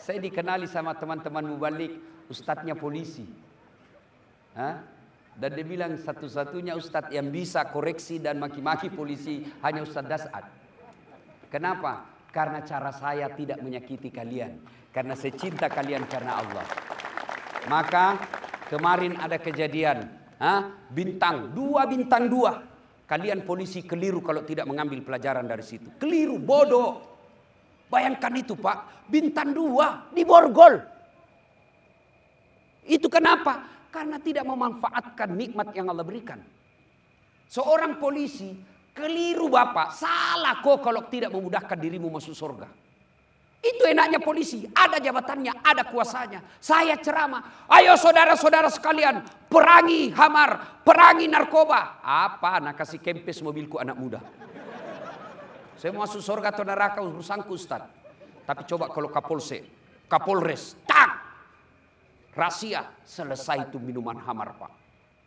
Saya dikenali sama teman-teman mubalik, ustadznya polisi. Dan dia bilang satu-satunya ustadz yang bisa koreksi dan maki-maki polisi hanya Ustadz Das'ad. Kenapa? Karena cara saya tidak menyakiti kalian. Karena saya cinta kalian karena Allah. Maka kemarin ada kejadian, bintang 2. Kalian polisi keliru kalau tidak mengambil pelajaran dari situ. Keliru, bodoh. Bayangkan itu Pak, bintang 2 diborgol. Itu kenapa? Karena tidak memanfaatkan nikmat yang Allah berikan. Seorang polisi keliru Bapak, salah kok kalau tidak memudahkan dirimu masuk surga. Itu enaknya polisi, ada jabatannya, ada kuasanya. Saya ceramah, ayo saudara-saudara sekalian, perangi hamar, perangi narkoba. Apa? Nak kasih kempes mobilku anak muda. Saya mau masuk surga atau neraka urusanku Ustaz. Tapi coba kalau Kapolres, tak! Rahasia, selesai itu minuman hamar Pak.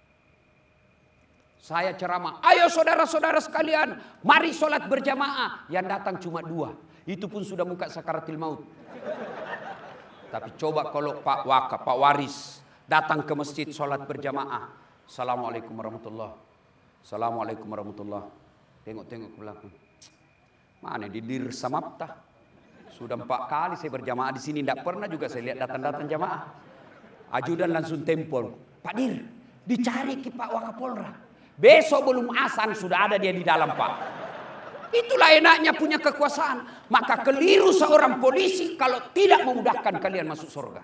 Saya ceramah, ayo saudara-saudara sekalian, mari sholat berjamaah. Yang datang cuma 2. Itu pun sudah muka sakaratil maut. Tapi coba kalau Pak Waka, Pak Waris datang ke masjid sholat berjamaah. Assalamualaikum warahmatullahi. Assalamualaikum warahmatullahi. Tengok-tengok ke belakang. Mana di Dir Samapta? Sudah 4 kali saya berjamaah di sini, tidak pernah juga saya lihat datang-datang jamaah. Ajudan langsung tempel, Pak Dir, dicari ke Pak Wakapolra. Besok belum azan sudah ada dia di dalam Pak. Itulah enaknya punya kekuasaan. Maka keliru seorang polisi kalau tidak memudahkan kalian masuk surga.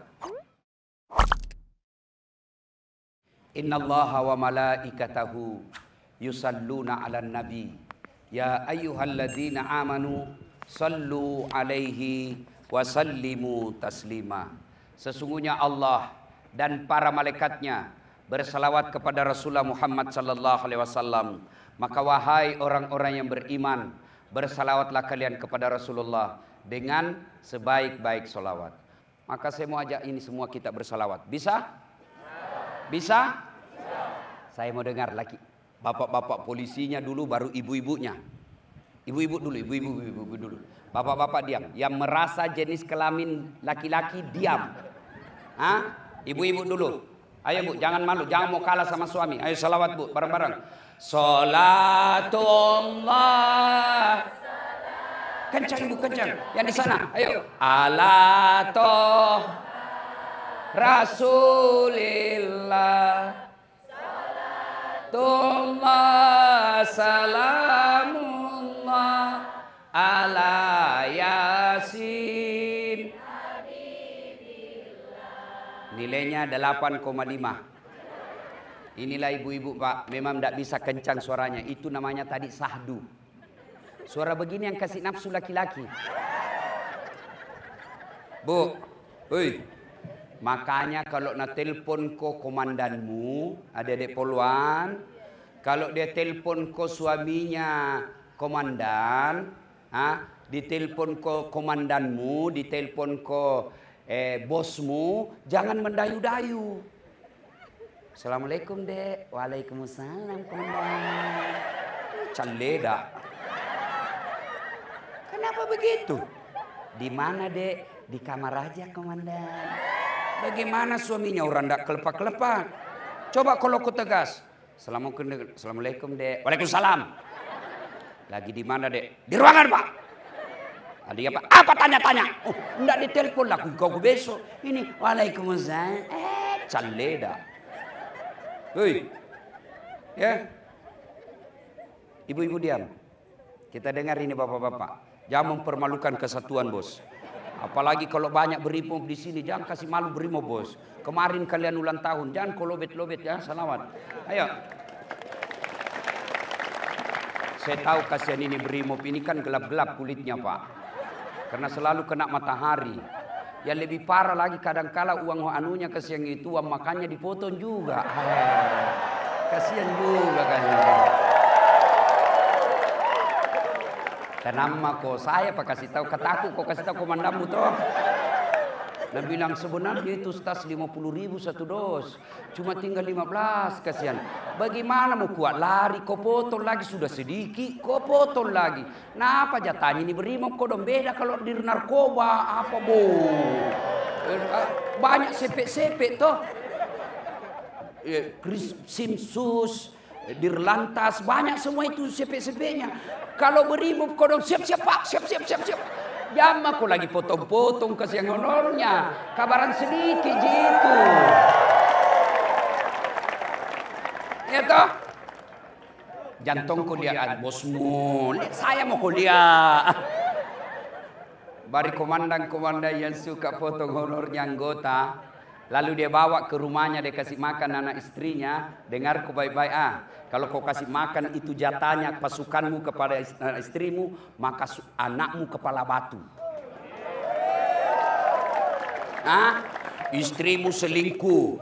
Innallaha wa malaikatahu yusalluna 'alan nabi. Ya ayyuhalladzina amanu sallu 'alaihi wa sallimu taslima. Sesungguhnya Allah dan para malaikatnya bersalawat kepada Rasulullah Muhammad sallallahu alaihi wasallam. Maka wahai orang-orang yang beriman, bersalawatlah kalian kepada Rasulullah dengan sebaik-baik salawat. Maka saya mau ajak ini semua kita bersalawat. Bisa? Bisa? Saya mau dengar lagi. Bapak-bapak polisinya dulu baru ibu-ibunya. Ibu-ibu dulu. Bapak-bapak diam. Yang merasa jenis kelamin laki-laki diam. Ibu-ibu dulu. Ayo Bu, jangan malu, jangan mau kalah sama suami. Ayo salawat Bu, bareng-bareng. Salatullah. Kencang Bu, kencang. Yang di sana, ayo. Ala toh Rasulillah. Salatullah salamullah ala Yasin. Nilainya 8,5. Inilah ibu-ibu Pak, memang tidak bisa kencang suaranya. Itu namanya tadi sahdu. Suara begini yang kasih nafsu laki-laki. Bu, makanya kalau nak telpon ko komandanmu, adik-adik poluan, kalau dia telpon ko suaminya komandan, ditelepon ko komandanmu, ditelepon ko bosmu, jangan mendayu-dayu. Assalamualaikum Dek. Waalaikumsalam komandan. Caleda. Kenapa begitu? Di mana Dek? Di kamar aja komandan. Bagaimana suaminya orang tidak kelepak-kelepak? Coba kalau ku tegas. Assalamualaikum Dek. Waalaikumsalam. Lagi di mana Dek? Di ruangan Pak. Ada apa? Apa tanya-tanya? Oh, enggak ditelepon lah. Kau besok. Ini waalaikumsalam. Caleda. Hei. Ya. Ibu-ibu diam. Kita dengar ini bapak-bapak. Jangan mempermalukan kesatuan bos. Apalagi kalau banyak berimob di sini. Jangan kasih malu berimob bos. Kemarin kalian ulang tahun. Jangan kolobet-lobet ya. Salawat. Ayo. Saya tahu kasihan ini berimob. Ini kan gelap-gelap kulitnya Pak. Karena selalu kena matahari. Yang lebih parah lagi kadang-kala uang anunya kasihan itu uang makannya dipotong juga. Kasihan juga kan. Kenapa kok saya pak kasih tahu kataku kok kasih tahu komandanmu toh. Nah bilang sebenarnya itu tas 50.000 satu dos. Cuma tinggal 15, kasihan. Bagaimana mau kuat lari, kau potong lagi sudah sedikit, kau potong lagi. Nah apa jatahnya ini berimob kau dong beda kalau di narkoba apa bu? Banyak sepek-sepek toh. Simsus, Dirlantas, banyak semua itu sepek-sepeknya. Kalau berimob kau dong siap-siap pak, siap-siap. Jam aku lagi potong-potong kasihan honornya. Kabaran sedikit gitu. Ya toh? Jantungku dia bosmu. Saya mau kuliah. Bari komandan-komandan yang suka potong honornya anggota. Lalu dia bawa ke rumahnya, dia kasih makan anak istrinya. Dengar ku baik-baik kalau kau kasih makan itu jatahnya pasukanmu kepada istrimu, maka anakmu kepala batu. Istrimu selingkuh.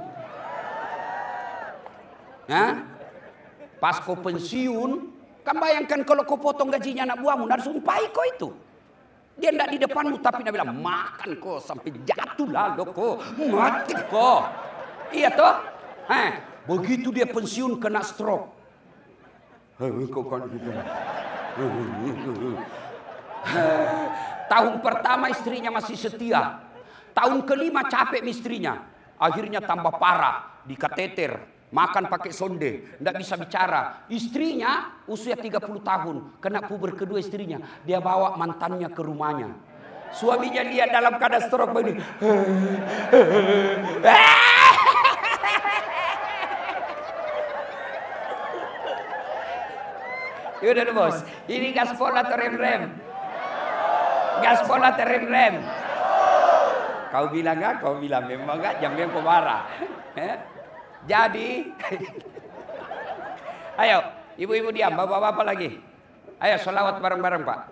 Pas kau pensiun, kan bayangkan kalau kau potong gajinya anak buahmu, dan sumpai kau itu. Dia tidak di depanmu, tapi dia bilang makan kau sampai jatuh lalu kau, mati kau. Iya toh? Begitu dia pensiun kena stroke. Tahun pertama istrinya masih setia. Tahun kelima capek istrinya. Akhirnya tambah parah, di kateter, makan pakai sonde, tidak bisa bicara. Istrinya usia 30 tahun, kena puber kedua istrinya. Dia bawa mantannya ke rumahnya. Suaminya lihat dalam keadaan stroke begini. Yaudah bos, ini gaspol atau rem-rem? Gaspol atau rem-rem? Kau bilang enggak? Kau bilang memang enggak? Jangan kau marah. Jadi, ayo ibu-ibu diam, bapak-bapak lagi. Ayo sholawat bareng-bareng Pak.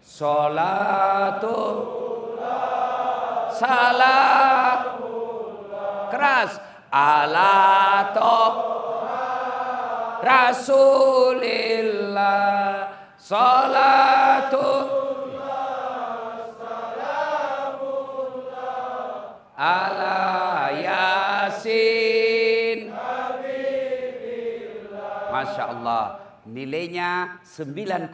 Salam keras ala Rasulillah. Salatu ala Yasin. Masya Allah, nilainya 9,5.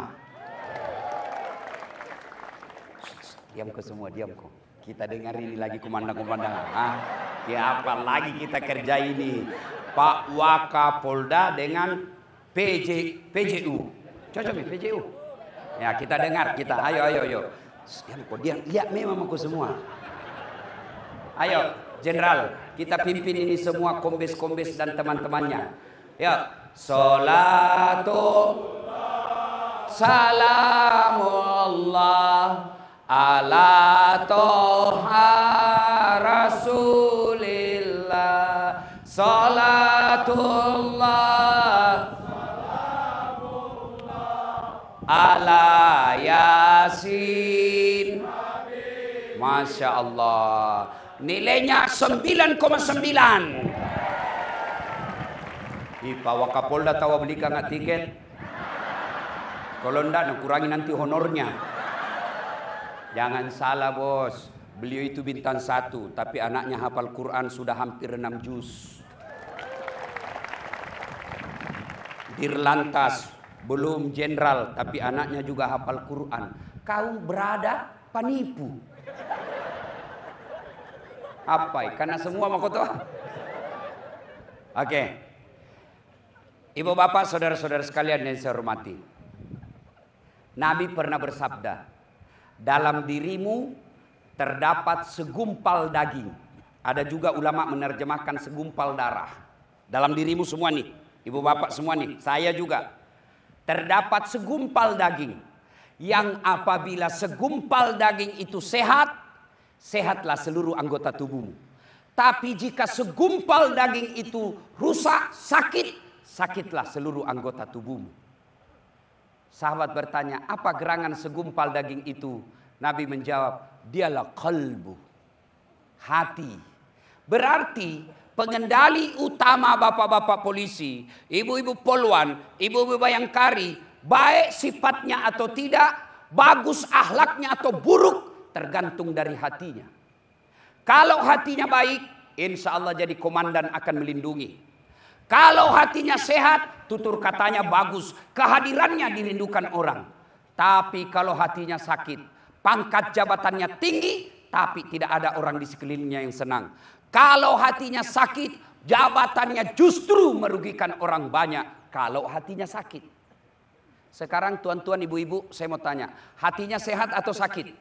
Diam kau semua, diam kau. Kita dengar ini lagi komandan-komandan. Ya apa lagi kita kerja ini? Pak Wakapolda dengan PJU. Cocok nih PJU. Ya kita dengar, kita ayo. Diam kau, diam. Lihat memang kau semua. Ayo, Jenderal, kita pimpin ini semua kombes-kombes dan teman-temannya. Ya, salatu salamullah ala toha Rasulillah. Salatullah ala Yasin. Masya Allah. Nilainya 9,9. Pak Wakapolda tahu belikan nggak tiket? Kalau enggak, kurangi nanti honornya. Jangan salah bos, beliau itu bintang 1, tapi anaknya hafal Quran sudah hampir 6 juz. Dirlantas, belum jenderal, tapi anaknya juga hafal Quran. Kau berada penipu. Apa? Karena semua mau kau tahu. Oke. Ibu bapak, saudara-saudara sekalian yang saya hormati. Nabi pernah bersabda, dalam dirimu terdapat segumpal daging. Ada juga ulama menerjemahkan segumpal darah. Dalam dirimu semua nih, ibu bapak semua nih, saya juga. Terdapat segumpal daging. Yang apabila segumpal daging itu sehat, sehatlah seluruh anggota tubuhmu. Tapi jika segumpal daging itu rusak, sakitlah seluruh anggota tubuhmu. Sahabat bertanya, apa gerangan segumpal daging itu? Nabi menjawab, dialah qalbu, hati. Berarti pengendali utama bapak-bapak polisi, ibu-ibu polwan, ibu-ibu bayangkari, baik sifatnya atau tidak, bagus akhlaknya atau buruk, tergantung dari hatinya. Kalau hatinya baik, insya Allah jadi komandan akan melindungi. Kalau hatinya sehat, tutur katanya bagus, kehadirannya dirindukan orang. Tapi kalau hatinya sakit, pangkat jabatannya tinggi, tapi tidak ada orang di sekelilingnya yang senang. Kalau hatinya sakit, jabatannya justru merugikan orang banyak. Kalau hatinya sakit. Sekarang tuan-tuan, ibu-ibu, saya mau tanya, hatinya sehat atau sakit?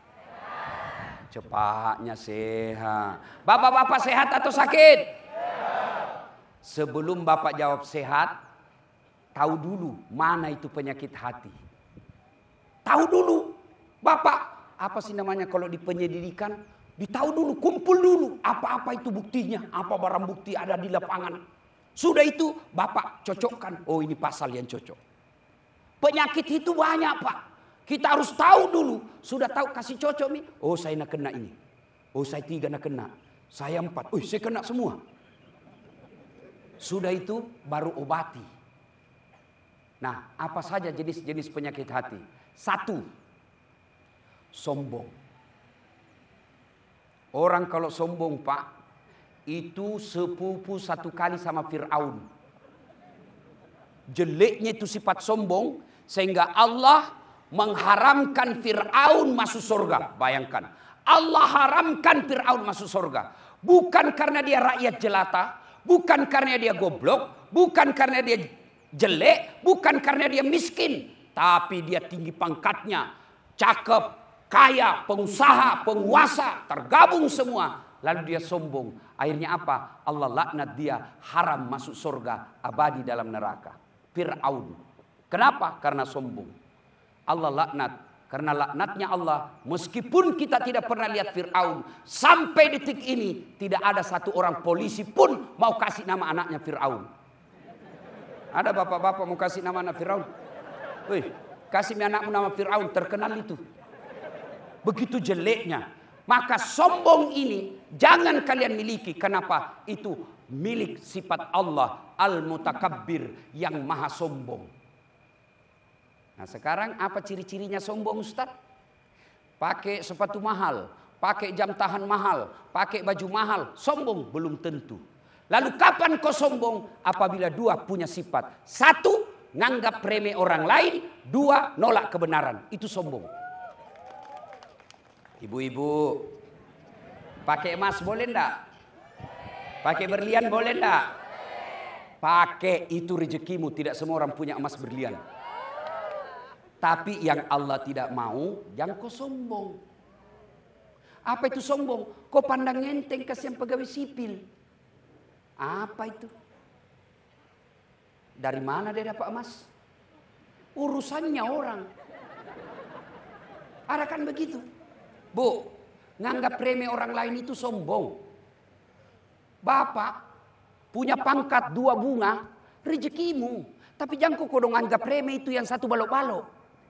Cepatnya sehat. Bapak-bapak sehat atau sakit? Sebelum bapak jawab sehat, tahu dulu mana itu penyakit hati. Tahu dulu. Bapak, apa sih namanya kalau di penyelidikan? Ditahu dulu, kumpul dulu. Apa-apa itu buktinya, apa barang bukti ada di lapangan. Sudah itu bapak cocokkan. Oh, ini pasal yang cocok. Penyakit itu banyak, Pak. Kita harus tahu dulu. Sudah tahu kasih cocok nih. Oh, saya nak kena ini. Oh, saya 3 nak kena. Saya 4. Oh, saya kena semua. Sudah itu baru obati. Nah, apa saja jenis-jenis penyakit hati? 1. Sombong. Orang kalau sombong, Pak, itu sepupu 1 kali sama Fir'aun. Jeleknya itu sifat sombong, sehingga Allah mengharamkan Fir'aun masuk surga. Bayangkan, Allah haramkan Fir'aun masuk surga. Bukan karena dia rakyat jelata, bukan karena dia goblok, bukan karena dia jelek, bukan karena dia miskin. Tapi dia tinggi pangkatnya, cakep, kaya, pengusaha, penguasa, tergabung semua. Lalu dia sombong. Akhirnya apa? Allah laknat dia, haram masuk surga, abadi dalam neraka. Fir'aun. Kenapa? Karena sombong. Allah laknat. Karena laknatnya Allah, meskipun kita tidak pernah lihat Fir'aun, sampai detik ini tidak ada satu orang polisi pun mau kasih nama anaknya Fir'aun. Ada bapak-bapak mau kasih nama anak Fir'aun? Wih, kasih anakmu nama Fir'aun, terkenal itu. Begitu jeleknya. Maka sombong ini jangan kalian miliki. Kenapa? Itu milik sifat Allah Al-Mutakabbir yang maha sombong. Nah, sekarang apa ciri-cirinya sombong, Ustaz? Pakai sepatu mahal, pakai jam tangan mahal, pakai baju mahal, sombong? Belum tentu. Lalu kapan kau sombong? Apabila 2 punya sifat. 1, nganggap remeh orang lain. 2, nolak kebenaran. Itu sombong. Ibu-ibu, pakai emas boleh enggak? Pakai berlian boleh enggak? Pakai, itu rezekimu. Tidak semua orang punya emas berlian. Tapi yang Allah tidak mau, jangan kau sombong. Apa itu sombong? Kau pandang enteng kasihan pegawai sipil. Apa itu? Dari mana dia dapat emas? Urusannya orang. Ada kan begitu? Bu, nganggap remeh orang lain itu sombong. Bapak punya pangkat 2 bunga, rezekimu. Tapi jangan kau dong anggap remeh itu yang 1 balok-balok.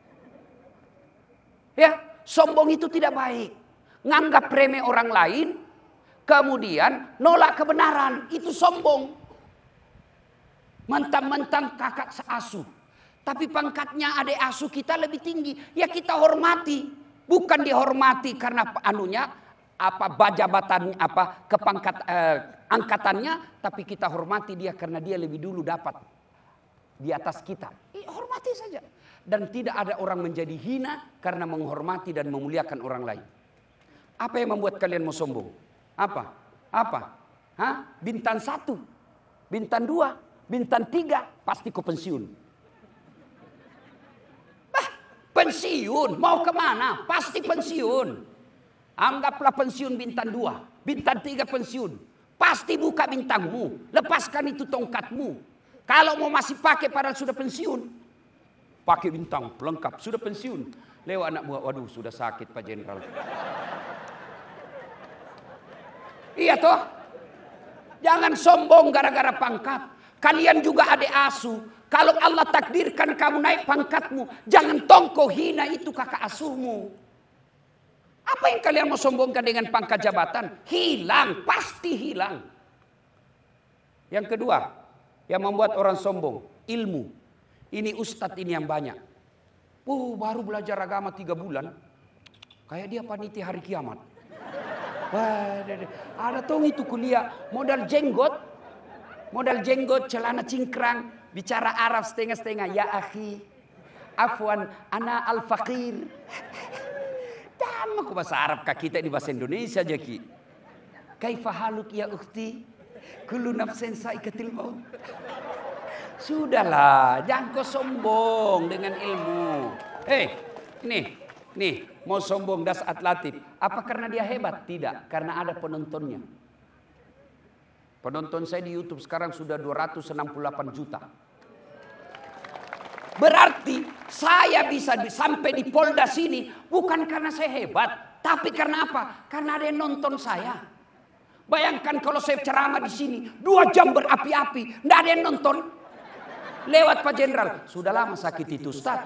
Ya, sombong itu tidak baik. Nganggap remeh orang lain, kemudian nolak kebenaran, itu sombong. Mentang-mentang kakak seasuh, tapi pangkatnya adik asuh kita lebih tinggi, ya kita hormati. Bukan dihormati karena anunya, apa jabatan, apa kepangkat angkatannya, tapi kita hormati dia karena dia lebih dulu dapat di atas kita. Hormati saja. Dan tidak ada orang menjadi hina karena menghormati dan memuliakan orang lain. Apa yang membuat kalian mau sombong? Apa? Hah? Bintang 1, bintang 2, bintang 3, pasti kau pensiun. Pensiun, mau kemana? Pasti pensiun. Anggaplah pensiun bintang 2, bintang 3 pensiun. Pasti buka bintangmu, lepaskan itu tongkatmu. Kalau mau masih pakai padahal sudah pensiun. Pakai bintang, lengkap, sudah pensiun. Lewat anak buah, waduh sudah sakit Pak Jenderal. Iya toh? Jangan sombong gara-gara pangkat. Kalian juga adik asuh. Kalau Allah takdirkan kamu naik pangkatmu, jangan tongko hina itu kakak asuhmu. Apa yang kalian mau sombongkan dengan pangkat jabatan? Hilang, pasti hilang. Yang kedua, yang membuat orang sombong, ilmu. Ini ustadz ini yang banyak. Baru belajar agama 3 bulan. Kayak dia panitia hari kiamat. Wah, ada tuh itu kuliah modal jenggot, celana cingkrang, bicara Arab setengah-setengah. Ya akhi, afwan, ana al-faqir. Dan aku bahasa Arab kak kita di bahasa Indonesia aja ki. Kaifa haluk ya ukhti? Kullu nafsin saikatil maut. Sudahlah, jangan kau sombong dengan ilmu. Nih, mau sombong das atlatif. Apa karena dia hebat? Tidak, karena ada penontonnya. Penonton saya di YouTube sekarang sudah 268 juta. Berarti saya bisa sampai di Polda sini bukan karena saya hebat, tapi karena apa? Karena ada yang nonton saya. Bayangkan kalau saya ceramah di sini 2 jam berapi-api, tidak ada yang nonton. Lewat Pak Jenderal, sudah lama sakit itu Ustaz.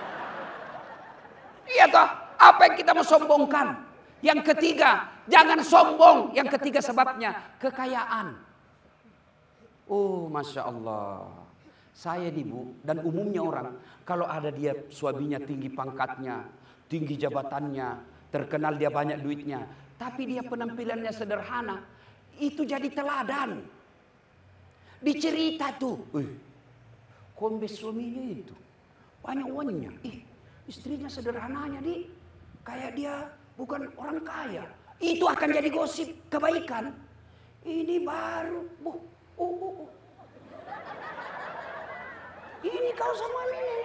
Iya toh, apa yang kita mau sombongkan? Yang ketiga, jangan sombong. Yang ketiga sebabnya, kekayaan. Oh Masya Allah. Saya nih Bu, dan umumnya orang, kalau ada dia suaminya tinggi pangkatnya, tinggi jabatannya, terkenal dia banyak duitnya, tapi dia penampilannya sederhana, itu jadi teladan. Dicerita tuh, kombes suaminya itu banyak uangnya, istrinya sederhananya kayak dia bukan orang kaya. Itu akan jadi gosip kebaikan. Ini baru, ini kau sama ini.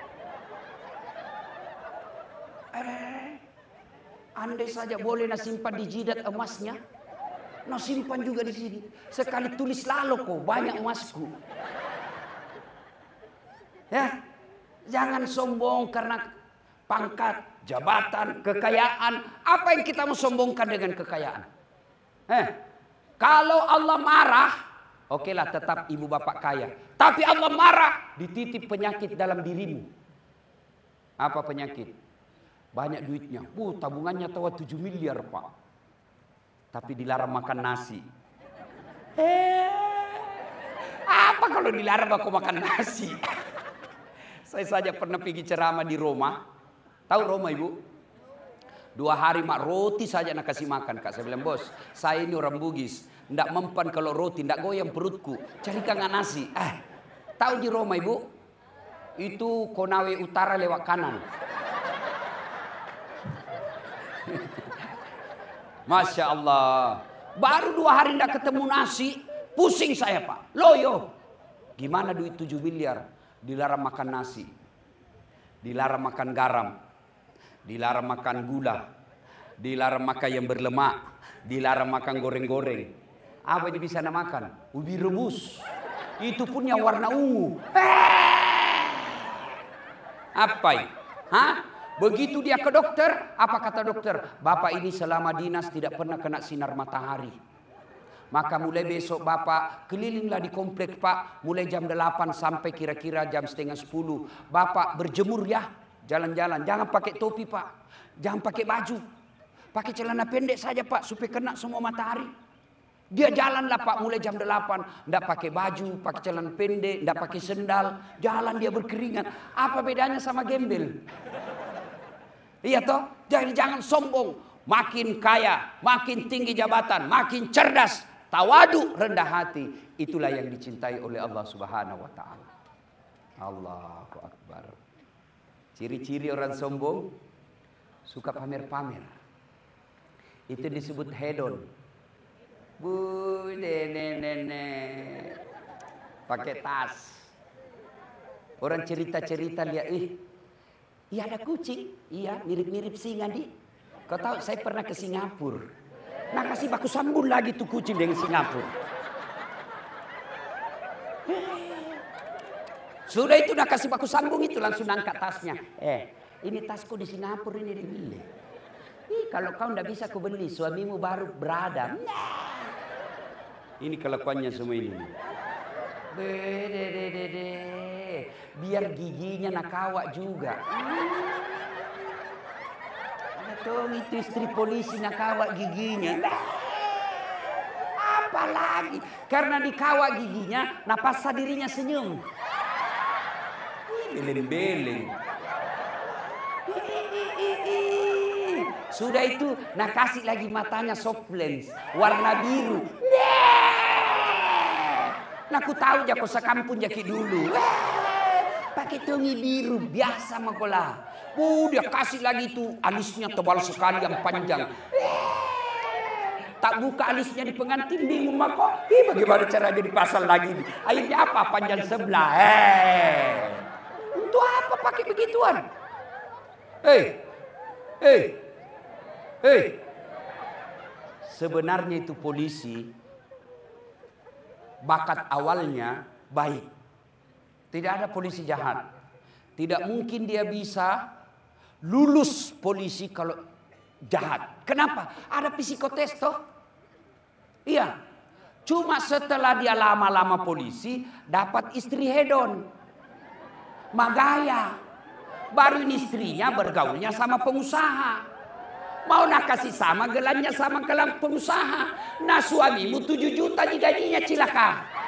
Andai saja boleh simpan di jidat emasnya, simpan juga di sini. Sekali tulis lalu kok banyak emasku. Ya, jangan sombong karena pangkat, jabatan, kekayaan. Apa yang kita mau sombongkan dengan kekayaan? Kalau Allah marah, okelah tetap ibu bapak kaya. Tapi Allah marah, dititip penyakit dalam dirimu. Apa penyakit? Banyak duitnya. Tabungannya tawa 7 miliar Pak. Tapi dilarang makan nasi. Apa kalau dilarang aku makan nasi? Saya saja pernah pergi ceramah di Roma. Tahu Roma Ibu? 2 hari mak roti saja nak kasih makan Kak. Saya bilang bos, saya ini orang Bugis. Ndak mempan kalau roti, ndak goyang perutku. Carikan nasi. Tahu di Roma Ibu? Itu Konawe Utara lewat kanan. Masya Allah. Baru 2 hari ndak ketemu nasi, pusing saya Pak. Loyo. Gimana duit 7 miliar? Dilarang makan nasi, dilarang makan garam, dilarang makan gula, dilarang makan yang berlemak, dilarang makan goreng-goreng. Apa yang bisa makan? Ubi rebus. Itu pun yang warna ungu. Apa ini? Begitu dia ke dokter, apa kata dokter? Bapak ini selama dinas tidak pernah kena sinar matahari. Maka mulai besok Bapak kelilinglah di komplek Pak. Mulai jam 8 sampai kira-kira jam setengah 10. Bapak berjemur ya. Jalan-jalan. Jangan pakai topi Pak. Jangan pakai baju. Pakai celana pendek saja Pak. Supaya kena semua matahari. Dia jalanlah Pak mulai jam 8. Tidak pakai baju, pakai celana pendek, tidak pakai sendal. Jalan dia berkeringat. Apa bedanya sama gembel? Iya toh? Jadi jangan sombong. Makin kaya, makin tinggi jabatan, makin cerdas. Tawadu, rendah hati, itulah yang dicintai oleh Allah Subhanahu wa taala. Allahu Akbar. Ciri-ciri orang sombong suka pamer-pamer. Itu disebut hedon. Bu, nenek pakai tas. Orang cerita-cerita lihat, iya ada kucing, iya mirip-mirip singa di. Kau tahu saya pernah ke Singapura. Nah kasih baku sambung lagi tuh kucing dengan Singapura. Sudah itu udah kasih baku sambung itu langsung angkat tasnya. Ini tasku di Singapura ini dibeli. Kalau kau ndak bisa kau beli, suamimu baru berada. Ini kelakuannya semua ini. Biar giginya nakawak juga. Tong itu istri polisi nakawak giginya. Apalagi karena dikawak giginya, napasa dirinya senyum. Beleng-beleng. Sudah itu, nah kasih lagi matanya soft lens, warna biru. Nah aku tahu jako sekampung jaki dulu. Pakai tongi biru, biasa makola. Dia kasih lagi itu alisnya tebal sekali yang panjang. Tak buka alisnya di pengantin, bingung mako. Bagaimana caranya dipasang lagi? Akhirnya apa? Panjang sebelah. Untuk apa pakai begituan? Sebenarnya itu polisi bakat awalnya baik. Tidak ada polisi jahat. Tidak mungkin dia bisa lulus polisi kalau jahat. Kenapa? Ada psikotes toh? Iya. Cuma setelah dia lama-lama polisi dapat istri hedon. Magaya. Baru istrinya bergaulnya sama pengusaha. Mau nak kasih sama gelannya sama gelang pengusaha. Nah suamimu 7 juta gajinya cilaka.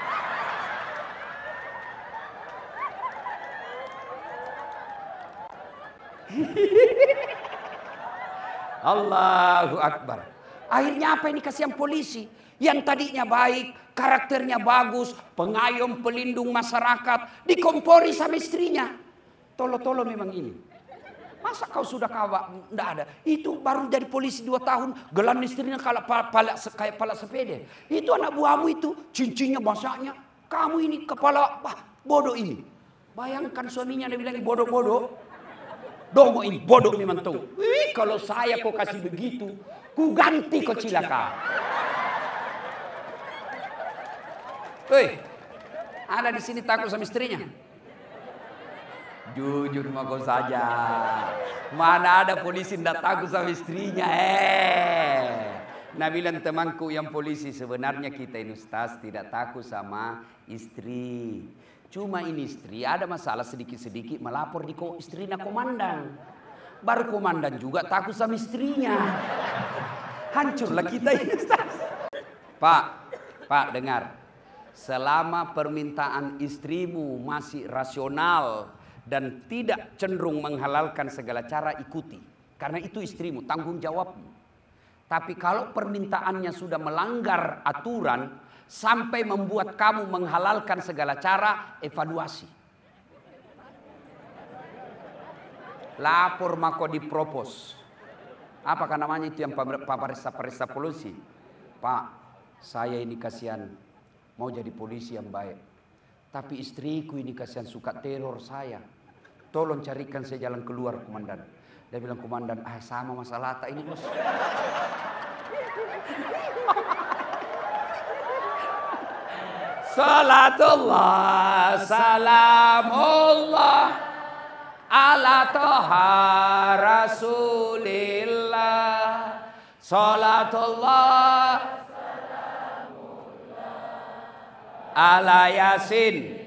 Allahu Akbar. Akhirnya apa ini kasihan polisi? Yang tadinya baik, karakternya bagus, pengayom pelindung masyarakat, dikompori sama istrinya. Tolo-tolo memang ini. Masa kau sudah kawak? Tidak ada. Itu baru jadi polisi 2 tahun. Gelan istrinya kayak pala sepeda. Itu anak buahmu itu. Cincinnya basahnya. Kamu ini kepala bodoh ini. Bayangkan suaminya dia bilang bodoh-bodoh. Domo ini bodoh memang tahu. Kalau saya kau kasih begitu. Ku ganti kau cilaka. Ada di sini takut sama istrinya? Jujur sama kau saja. Mana ada polisi tidak takut sama istrinya. Nah bilang temanku yang polisi, sebenarnya kita ini Ustaz tidak takut sama istri. Cuma ini istri ada masalah sedikit-sedikit melapor di istrinya komandan. Baru komandan juga takut sama istrinya. Hancurlah kita ini Ustaz. Pak dengar. Selama permintaan istrimu masih rasional dan tidak cenderung menghalalkan segala cara, ikuti. Karena itu istrimu, tanggung jawabmu. Tapi kalau permintaannya sudah melanggar aturan sampai membuat kamu menghalalkan segala cara, evaluasi. Lapor mako dipropos. Apakah namanya itu yang pemeriksa polisi? Pak, saya ini kasihan mau jadi polisi yang baik. Tapi istriku ini kasihan suka teror saya. Tolong carikan saya jalan keluar komandan. Dia bilang komandan, sama masalah tak ini bos. Salatullah, salamullah, ala toha rasulillah. Salatullah, ala yasin.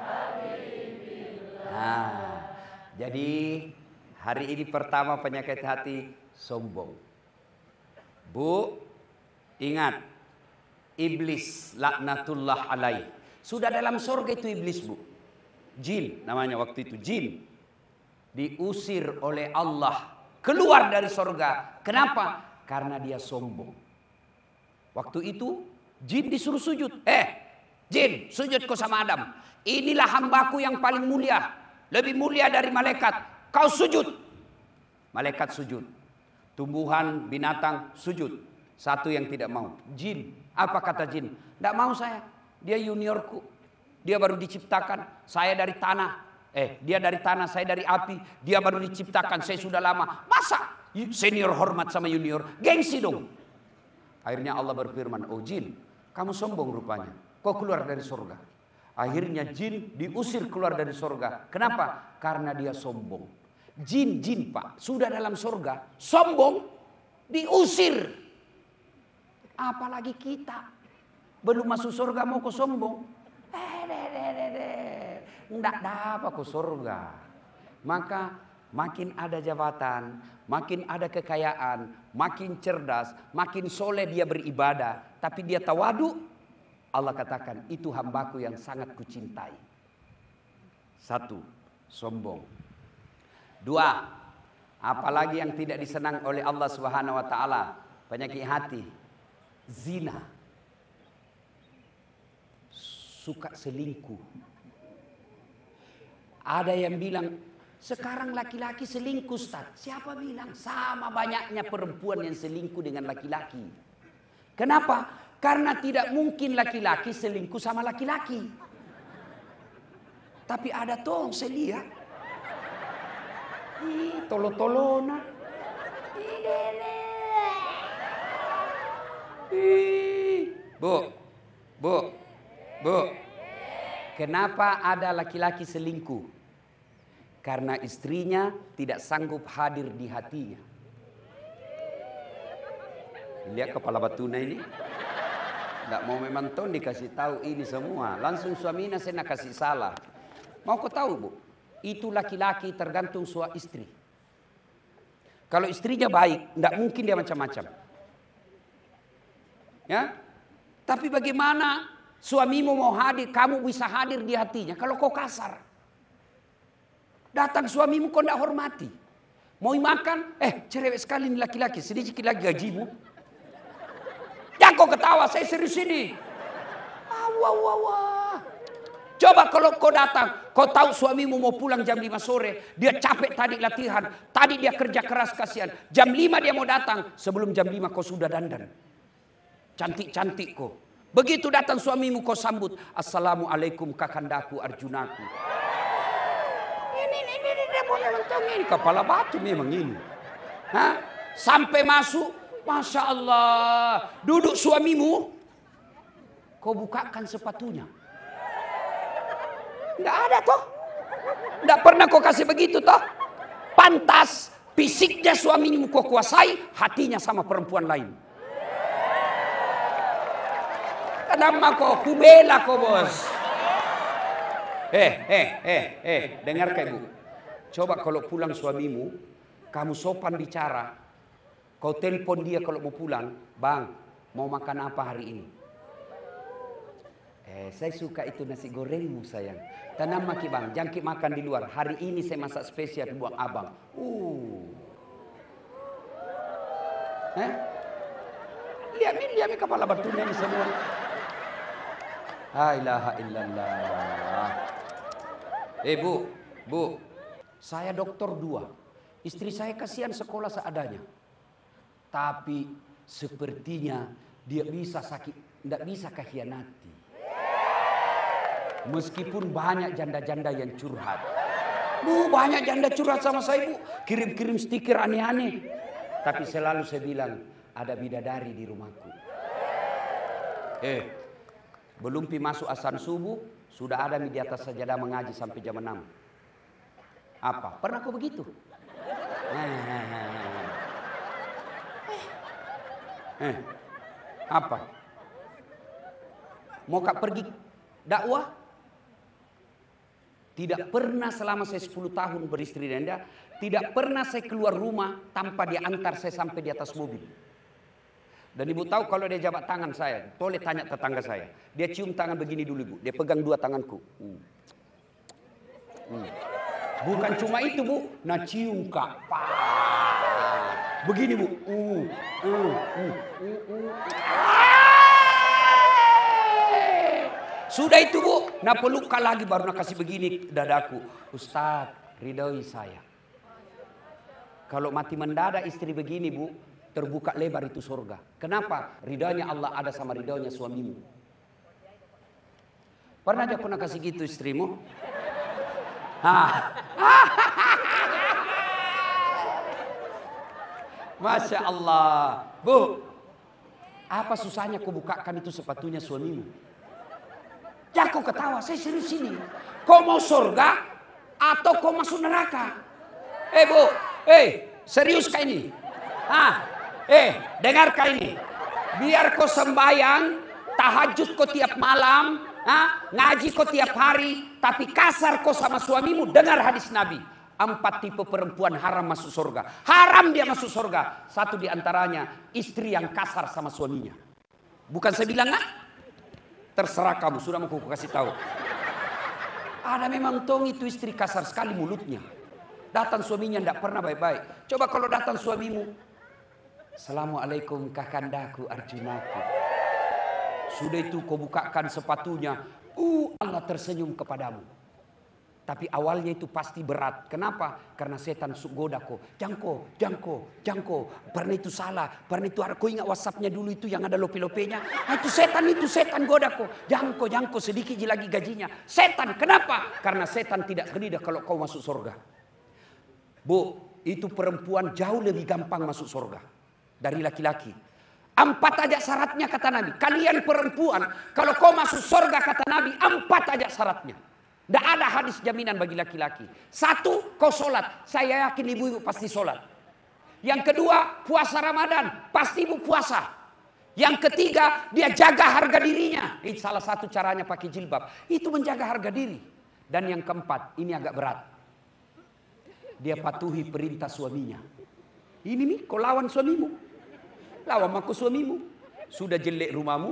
Jadi hari ini pertama penyakit hati sombong. Bu, ingat iblis laknatullah alaih. Sudah dalam surga itu iblis bu. Jin namanya waktu itu, jin. Diusir oleh Allah keluar dari surga. Kenapa? Karena dia sombong. Waktu itu jin disuruh sujud. Jin, sujud kau sama Adam. Inilah hambaku yang paling mulia. Lebih mulia dari malaikat. Kau sujud. Malaikat sujud. Tumbuhan, binatang sujud. Satu yang tidak mau. Jin. Apa kata jin? Tidak mau saya. Dia juniorku. Dia baru diciptakan. Saya dari tanah. Dia dari tanah, saya dari api. Dia baru diciptakan, saya sudah lama. Masa senior hormat sama junior? Gengsi dong. Akhirnya Allah berfirman, oh jin, kamu sombong rupanya. Kau keluar dari surga. Akhirnya jin diusir keluar dari surga. Kenapa? Karena dia sombong. Jin pak, sudah dalam surga, sombong, diusir. Apalagi kita, belum masuk surga mau ke sombong. Tidak dapat ke surga. Maka makin ada jabatan, makin ada kekayaan, makin cerdas, makin soleh dia beribadah. Tapi dia tawadu, Allah katakan itu hambaku yang sangat kucintai. 1, sombong. 2, Apalagi yang tidak disenang oleh Allah Subhanahu wa taala, penyakit hati, zina, suka selingkuh. Ada yang bilang sekarang laki-laki selingkuh, Ustaz. Siapa bilang? Sama banyaknya perempuan yang selingkuh dengan laki-laki. Kenapa? Karena tidak mungkin laki-laki selingkuh sama laki-laki. Tapi ada toh saya lihat. Tolo-tolona. Bu. Kenapa ada laki-laki selingkuh? Karena istrinya tidak sanggup hadir di hatinya. Lihat kepala batuna ini. Tidak mau memang ton dikasih tahu ini semua. Langsung suaminya saya nak kasih salah. Mau kau tahu bu? Itu laki-laki tergantung suami istri. Kalau istrinya baik, tidak mungkin dia macam-macam. Ya, tapi bagaimana suamimu mau hadir, kamu bisa hadir di hatinya? Kalau kau kasar, datang suamimu kau tidak hormati. Mau makan, cerewet sekali ini laki-laki, sedikit lagi gajimu. Jangan kau ketawa, saya serius ini. Coba kalau kau datang, kau tahu suamimu mau pulang jam 5 sore, dia capek tadi latihan, tadi dia kerja keras kasihan. Jam 5 dia mau datang, sebelum jam 5 kau sudah dandan. Cantik-cantik kau. Begitu datang suamimu kau sambut, Assalamualaikum kakandaku Arjunaku. Ini dia boleh nonton ini, kepala batu memang ini. Sampai masuk, Masya Allah, duduk suamimu, kau bukakan sepatunya. Enggak ada toh. Enggak pernah kau kasih begitu toh. Pantas fisiknya suamimu kau kuasai, hatinya sama perempuan lain. Kenapa kau kubela kau bos? Dengarkan ibu. Coba kalau pulang suamimu, kamu sopan bicara. Kau telepon dia kalau mau pulang, bang, mau makan apa hari ini? Saya suka itu nasi gorengmu sayang. Tanam maki bang, jangan makan di luar. Hari ini saya masak spesial buat abang. Lihat kepala batunya ini semua. La ilaha illallah. Bu, saya dokter 2. Istri saya kasihan sekolah seadanya. Tapi sepertinya dia bisa sakit, tidak bisa kekhianati. Meskipun banyak janda-janda yang curhat. Bu, banyak janda curhat sama saya bu. Kirim-kirim stiker aneh-aneh. Tapi selalu saya bilang, ada bidadari di rumahku. Belum masuk azan subuh, sudah ada di atas sajadah mengaji sampai jam 6. Apa? Pernah kau begitu? Apa? Mau kak pergi dakwah? Tidak pernah selama saya 10 tahun beristri dan dia, tidak pernah saya keluar rumah tanpa dia antar saya sampai di atas mobil. Dan ibu tahu kalau dia jabat tangan saya, boleh tanya tetangga saya. Dia cium tangan begini dulu ibu, dia pegang 2 tanganku. Bukan cuma itu bu, nah cium kak. Begini bu. Sudah itu bu, nah peluk lagi baru nak kasih begini dadaku. Ustaz, ridhoi saya. Kalau mati mendadak istri begini bu, terbuka lebar itu surga. Kenapa? Ridhonya Allah ada sama ridhonya suamimu. Pernah aja pernah kasih gitu istrimu? Masya Allah. Bu, apa susahnya kau bukakan itu sepatunya suamimu? Jangan kau ketawa, saya serius ini. Kau mau surga atau kau masuk neraka? Bu, serius kah ini? Dengarkan ini. Biar kau sembahyang, tahajud kau tiap malam, ngaji kau tiap hari, tapi kasar kau sama suamimu. Dengar hadis Nabi. 4 tipe perempuan haram masuk surga. Haram dia masuk surga. 1 di antaranya istri yang kasar sama suaminya. Bukan saya bilang nggak? Terserah kamu, sudah mau aku kasih tahu. Ada memang tong itu istri kasar sekali mulutnya. Datang suaminya tidak pernah baik-baik. Coba kalau datang suamimu, Assalamualaikum kakandaku Arjunaku. Sudah itu kau bukakan sepatunya, Allah tersenyum kepadamu. Tapi awalnya itu pasti berat. Kenapa? Karena setan goda kau. Jangko. Pernah itu salah. Pernah itu, kau ingat WhatsAppnya dulu itu yang ada lope-lopenya? Nah, itu setan goda kau. Jangko sedikit lagi gajinya. Setan, kenapa? Karena setan tidak ridha kalau kau masuk surga. Bu, itu perempuan jauh lebih gampang masuk surga dari laki-laki. 4 aja syaratnya kata Nabi. Kalian perempuan, kalau kau masuk surga kata Nabi, 4 aja syaratnya. Tidak ada hadis jaminan bagi laki-laki. 1, kau sholat. Saya yakin ibu-ibu pasti sholat. Yang kedua, puasa Ramadan. Pasti ibu puasa. Yang ketiga, dia jaga harga dirinya. Itu salah satu caranya pakai jilbab. Itu menjaga harga diri. Dan yang keempat, ini agak berat. Dia patuhi perintah suaminya. Ini nih, kau lawan suamimu. Lawan aku suamimu. Sudah jelek rumahmu.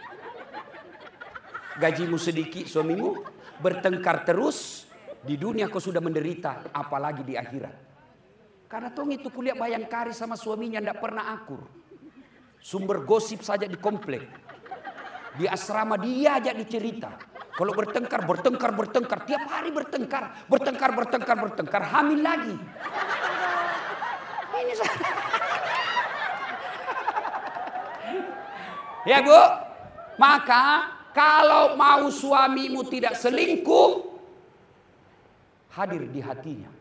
Gajimu sedikit suamimu. Bertengkar terus. Di dunia kau sudah menderita. Apalagi di akhirat. Karena tong itu kuliah Bayangkari sama suaminya tidak pernah akur. Sumber gosip saja di komplek. Di asrama dia aja dicerita. Kalau bertengkar. Tiap hari bertengkar. Hamil lagi. Ini ya Bu. Maka kalau mau suamimu tidak selingkuh, hadir di hatinya.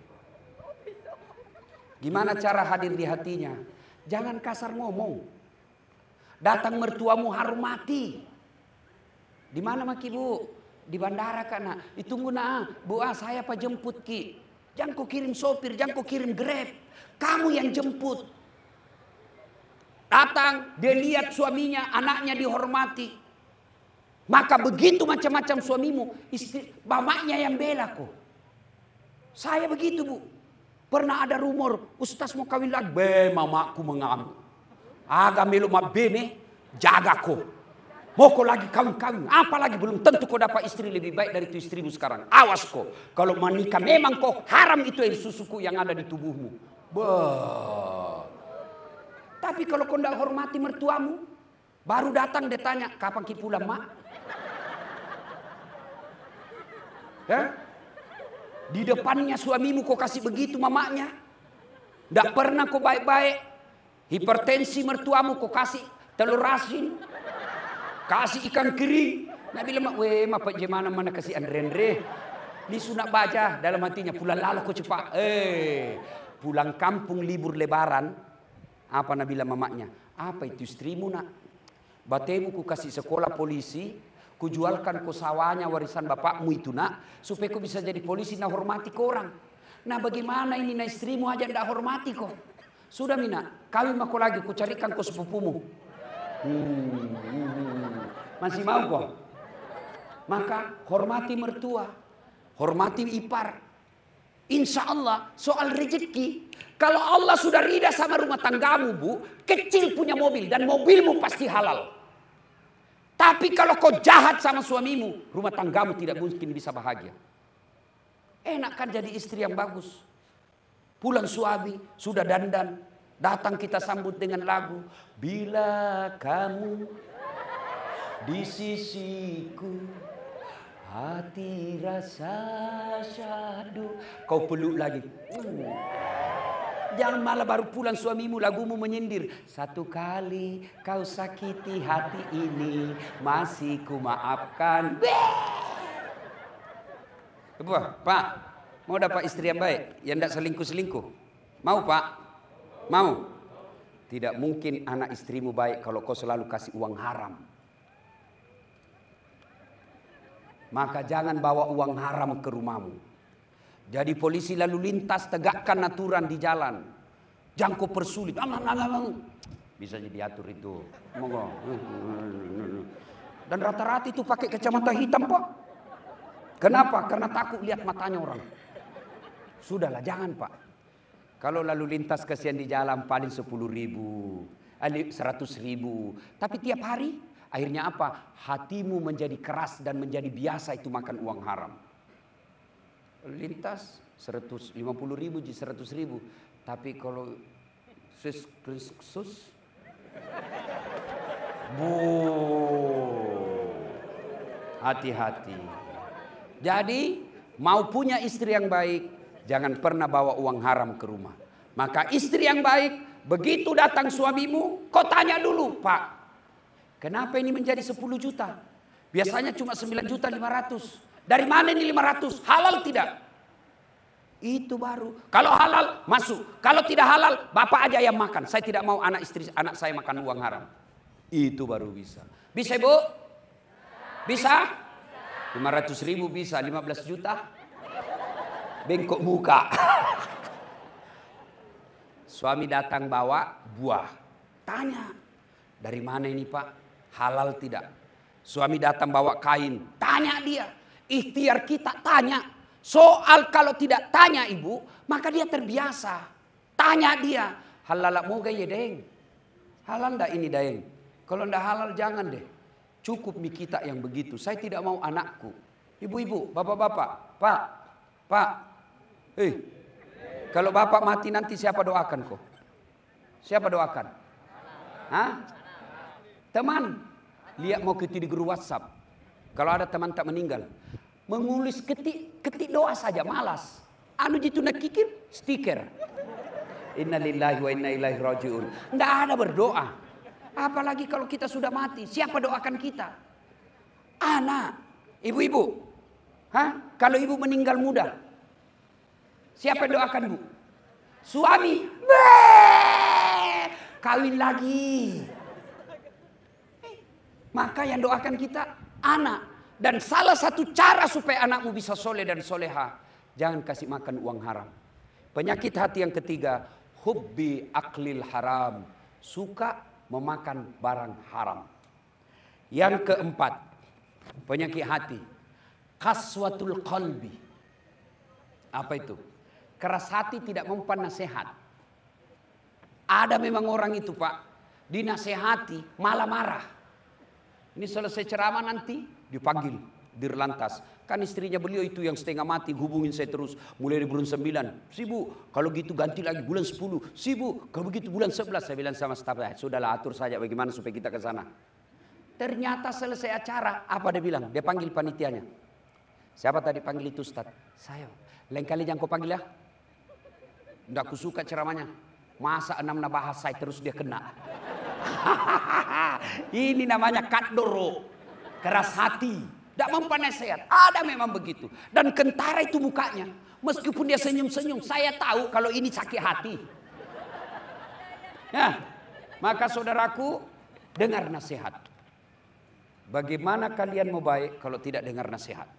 Gimana cara hadir di hatinya? Jangan kasar ngomong. Datang mertuamu hormati. Di mana maki Bu? Di bandara kan. Ditunggu Bu saya apa jemput ki. Jangan kau kirim sopir, jangan kau kirim Grab. Kamu yang jemput. Datang, dia lihat suaminya, anaknya dihormati. Maka begitu macam-macam suamimu, mamanya yang bela kok. Saya begitu Bu. Pernah ada rumor, ustaz mau kawin lagi. Mamaku mengamuk. Agak melu bene, jaga kok. Mau kau lagi kawin-kawin. Apalagi belum tentu kau dapat istri lebih baik dari itu istrimu sekarang. Awas kok. Kalau menikah memang kok haram itu air susuku yang ada di tubuhmu. Tapi kalau kau tidak hormati mertuamu, baru datang dia tanya, kapan ki pulang mak? Ya? Di depannya suamimu kau kasih begitu mamanya. Tidak pernah kau baik-baik. Hipertensi mertuamu kau kasih telur asin. Kasih ikan kering. Nabi lemak, apa gimana mana kasih Andre. Ini sunat baca dalam hatinya. Pulang lalu kau cepat. Pulang kampung libur lebaran. Apa Nabi mamanya? Apa itu istrimu nak? Batemu ku kasih sekolah polisi. Kujualkan ku sawahnya warisan bapakmu itu nak. Supaya ku bisa jadi polisi nah hormati kau orang. Nah bagaimana ini nah istrimu aja ndak hormati kau. Sudah mina. Kawin aku lagi ku carikan kau sepupumu. Masih mau kau? Maka hormati mertua. Hormati ipar. Insya Allah soal rezeki. Kalau Allah sudah ridha sama rumah tanggamu Bu. Kecil punya mobil dan mobilmu pasti halal. Tapi kalau kau jahat sama suamimu, rumah tanggamu tidak mungkin bisa bahagia. Enak kan jadi istri yang bagus. Pulang suami, sudah dandan. Datang kita sambut dengan lagu. Bila kamu di sisiku, hati rasa syahdu. Kau peluk lagi. Jangan malah baru pulang suamimu lagumu menyindir. Satu kali kau sakiti hati ini, masih ku maafkan. Pak, mau dapat istri yang baik, yang tidak selingkuh-selingkuh? Mau Pak? Mau? Tidak mungkin anak istrimu baik kalau kau selalu kasih uang haram. Maka jangan bawa uang haram ke rumahmu. Jadi polisi lalu lintas tegakkan aturan di jalan. Jangan kau persulit. Bisa jadi atur itu. Dan rata-rata itu pakai kacamata hitam Pak. Kenapa? Karena takut lihat matanya orang. Sudahlah jangan Pak. Kalau lalu lintas kasihan di jalan paling 10.000, 100.000. Tapi tiap hari akhirnya apa? Hatimu menjadi keras dan menjadi biasa itu makan uang haram. Lintas 150.000 jadi 100.000. Tapi kalau sus hati-hati. Jadi mau punya istri yang baik, jangan pernah bawa uang haram ke rumah. Maka istri yang baik, begitu datang suamimu, kau tanya dulu, Pak, kenapa ini menjadi 10 juta? Biasanya cuma 9.500.000. Dari mana ini 500? Halal tidak? Itu baru. Kalau halal, masuk. Kalau tidak halal, bapak aja yang makan. Saya tidak mau anak saya makan uang haram. Itu baru bisa. Bisa, Bu? Bisa? 500.000 bisa, 15 juta? Bengkok muka. Suami datang bawa buah. Tanya, dari mana ini Pak? Halal tidak? Suami datang bawa kain. Tanya dia. Ikhtiar kita tanya. Soal kalau tidak tanya ibu, maka dia terbiasa. Tanya dia. Halal mau gaya deng? Halal enggak ini deng? Kalau enggak halal jangan deh. Cukup mi kita yang begitu. Saya tidak mau anakku. Ibu-ibu, bapak-bapak, Pak. Kalau bapak mati nanti siapa doakan kok? Siapa doakan? Hah? Teman. Lihat mau ketik di grup WhatsApp. Kalau ada teman tak meninggal. Mengulis ketik doa saja malas. Anu jitu nak kikir stiker. Innalillahi wa inna ilaihi rajiun. Enggak ada berdoa. Apalagi kalau kita sudah mati, siapa doakan kita? Anak, ibu-ibu. Hah? Kalau ibu meninggal muda, siapa yang doakan bu? Suami. Kawin lagi. Maka yang doakan kita anak. Dan salah satu cara supaya anakmu bisa soleh dan soleha, jangan kasih makan uang haram. Penyakit hati yang ketiga, hubbi aklil haram, suka memakan barang haram. Yang keempat, penyakit hati, kaswatul qalbi. Apa itu? Keras hati tidak mempan nasihat. Ada memang orang itu Pak, dinasehati malah marah. Ini selesai ceramah nanti dipanggil dirlantas. Kan istrinya beliau itu yang setengah mati hubungin saya terus. Mulai dari bulan 9. Sibuk. Kalau gitu ganti lagi bulan 10. Sibuk. Kalau begitu bulan 11. Saya bilang sama staf, sudahlah atur saja bagaimana supaya kita ke sana. Ternyata selesai acara. Apa dia bilang? Dia panggil panitianya. Siapa tadi panggil itu Ustaz? Saya. Lain kali jangan kau panggil ya. Nggak kusuka ceramahnya. Masa 6 bahas saya terus dia kena. Ini namanya kadoro. Keras hati. Tidak mempan nasihat. Ada memang begitu. Dan kentara itu mukanya. Meskipun dia senyum-senyum. Saya tahu kalau ini sakit hati. Ya, maka saudaraku, dengar nasihat. Bagaimana kalian mau baik kalau tidak dengar nasihat?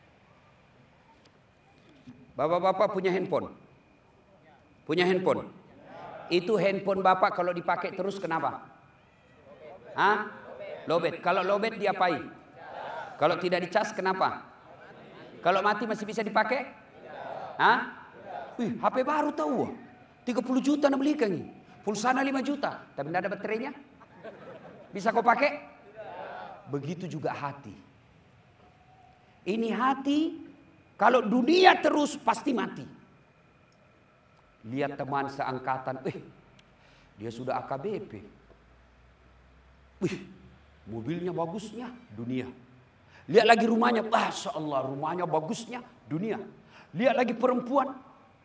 Bapak-bapak punya handphone? Punya handphone? Itu handphone bapak kalau dipakai terus kenapa? Hah? Lobet. Kalau lobet diapain? Kalau tidak dicas kenapa? Kalau mati masih bisa dipakai? Hah? Wih, HP baru tahu. 30 juta nak belikan nih. Pulsana 5 juta, tapi tidak ada baterainya. Bisa kau pakai? Begitu juga hati. Ini hati, kalau dunia terus pasti mati. Lihat teman seangkatan, dia sudah AKBP. Wih, mobilnya bagusnya, dunia. Lihat lagi rumahnya, Masya Allah, rumahnya bagusnya, dunia. Lihat lagi perempuan,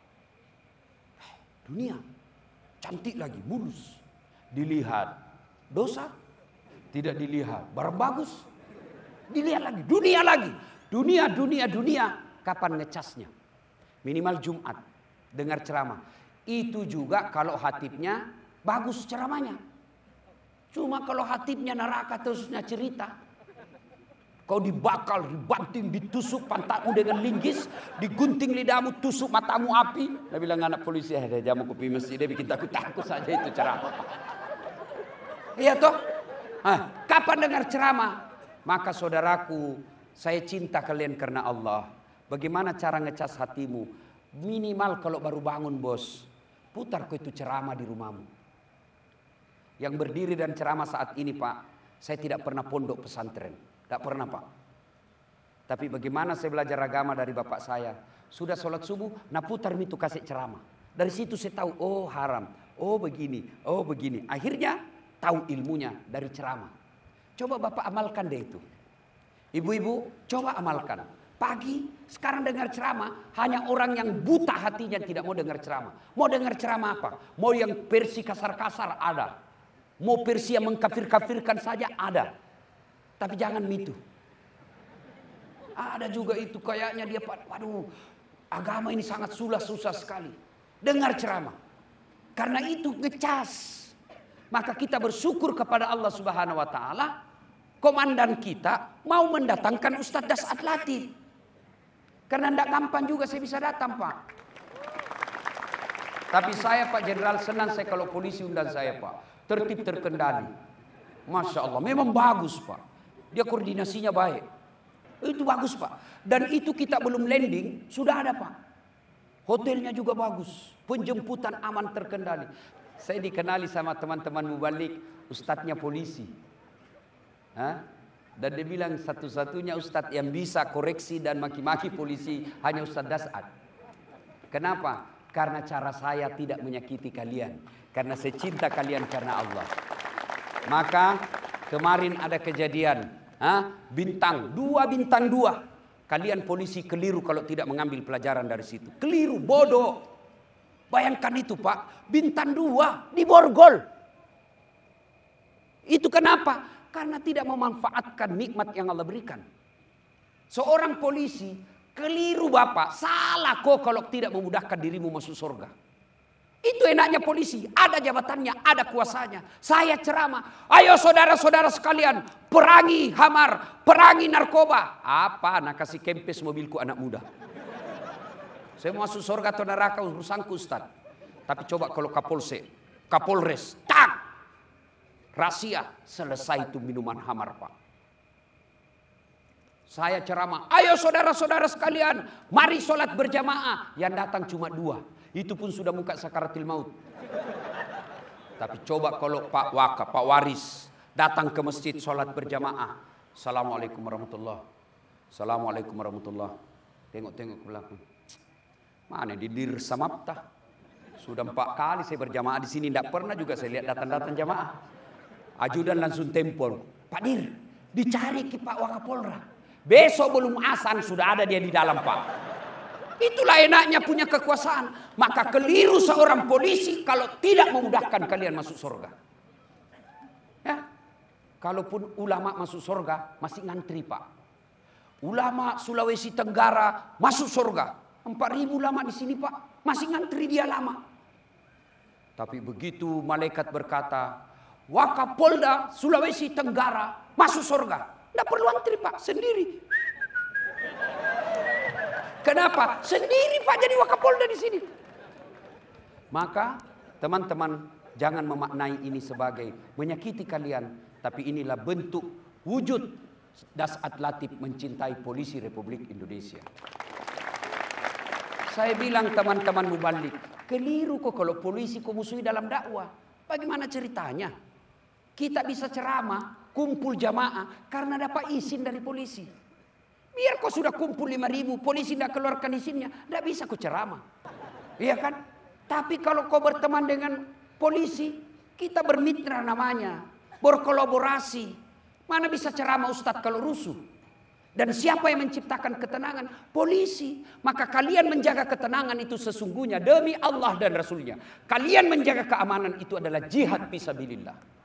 dunia. Cantik lagi, mulus. Dilihat, dosa. Tidak dilihat, barang bagus. Dilihat lagi, dunia lagi. Dunia. Kapan ngecasnya? Minimal Jumat, dengar ceramah. Itu juga kalau hatibnya bagus ceramahnya. Cuma kalau hatibnya neraka terusnya cerita. Kau dibakal, dibanting, ditusuk pantatmu dengan linggis, digunting lidahmu, tusuk matamu api. Dia bilang anak polisi, ada jamu kopi masjid, dia bikin takut saja itu ceramah. Iya toh? Kapan dengar ceramah? Maka saudaraku, saya cinta kalian karena Allah. Bagaimana cara ngecas hatimu? Minimal kalau baru bangun bos, putar kau itu ceramah di rumahmu. Yang berdiri dan ceramah saat ini Pak, saya tidak pernah pondok pesantren. Tidak pernah Pak. Tapi bagaimana saya belajar agama dari bapak saya? Sudah sholat subuh, nah putar itu kasih ceramah. Dari situ saya tahu, oh haram, oh begini, oh begini. Akhirnya tahu ilmunya dari ceramah. Coba bapak amalkan deh itu. Ibu-ibu coba amalkan. Pagi sekarang dengar ceramah, hanya orang yang buta hatinya tidak mau dengar ceramah. Mau dengar ceramah apa? Mau yang versi kasar-kasar ada. Mau versi yang mengkafir-kafirkan saja ada. Tapi jangan mitu. Ada juga itu kayaknya dia, waduh, agama ini sangat susah sekali. Dengar ceramah. Karena itu ngecas. Maka kita bersyukur kepada Allah Subhanahu wa taala, komandan kita mau mendatangkan Ustadz Dasat Latif. Karena tidak gampang juga saya bisa datang, Pak. Tapi saya Pak Jenderal senang saya kalau polisi undang saya, Pak. Tertib terkendali. Masya Allah, memang bagus, Pak. Dia koordinasinya baik. Itu bagus, Pak. Dan itu kita belum landing, sudah ada, Pak. Hotelnya juga bagus. Penjemputan aman terkendali. Saya dikenali sama teman-teman mubalik, ustadznya polisi. Hah? Dan dia bilang satu-satunya ustadz yang bisa koreksi dan maki-maki polisi hanya Ustadz Dasat. Kenapa? Karena cara saya tidak menyakiti kalian. Karena saya cinta kalian karena Allah. Maka kemarin ada kejadian. Bintang 2. Kalian polisi keliru kalau tidak mengambil pelajaran dari situ. Keliru, bodoh. Bayangkan itu, Pak. Bintang 2 diborgol. Itu kenapa? Karena tidak memanfaatkan nikmat yang Allah berikan. Seorang polisi keliru, Bapak. Salah kok kalau tidak memudahkan dirimu masuk surga. Itu enaknya polisi, ada jabatannya, ada kuasanya. Saya ceramah, ayo saudara-saudara sekalian, perangi hamar, perangi narkoba. Apa? Nak kasih kempes mobilku anak muda. Saya mau masuk surga atau neraka urusanku, Ustaz. Tapi coba kalau Kapolres, tak! Rahasia, selesai itu minuman hamar, Pak. Saya ceramah, ayo saudara-saudara sekalian, mari sholat berjamaah. Yang datang cuma 2. Itu pun sudah muka sakaratil maut. Tapi coba kalau Pak Waka, Pak Waris datang ke masjid sholat berjamaah. Assalamualaikum warahmatullahi. Assalamualaikum warahmatullahi. Tengok-tengok ke belakang. Mana di Dir Samapta? Sudah 4 kali saya berjamaah di sini, tidak pernah juga saya lihat datang-datang jamaah. Ajudan langsung tempel. Pak Dir, dicari ke Pak Wakapolra. Besok belum azan sudah ada dia di dalam, Pak. Itulah enaknya punya kekuasaan. Maka keliru seorang polisi kalau tidak memudahkan kalian masuk surga. Ya. Kalaupun ulama masuk surga masih ngantri, Pak. Ulama Sulawesi Tenggara masuk surga. 4.000 ulama di sini, Pak. Masih ngantri dia lama. Tapi begitu malaikat berkata, Wakapolda Sulawesi Tenggara masuk surga. Tidak perlu antri, Pak. Sendiri. Kenapa? Sendiri, Pak, jadi Wakapolda di sini. Maka teman-teman jangan memaknai ini sebagai menyakiti kalian, tapi inilah bentuk wujud Dasat Latif mencintai polisi Republik Indonesia. Saya bilang teman-teman mubalik, keliru kok kalau polisi kau musuhi dalam dakwah. Bagaimana ceritanya? Kita bisa ceramah, kumpul jamaah karena dapat izin dari polisi. Biar kau sudah kumpul 5.000, polisi tidak keluarkan izinnya, tidak bisa kau ceramah. Iya kan? Tapi kalau kau berteman dengan polisi, kita bermitra namanya, berkolaborasi. Mana bisa ceramah Ustadz kalau rusuh? Dan siapa yang menciptakan ketenangan? Polisi. Maka kalian menjaga ketenangan itu sesungguhnya demi Allah dan Rasulnya. Kalian menjaga keamanan itu adalah jihad fisabilillah.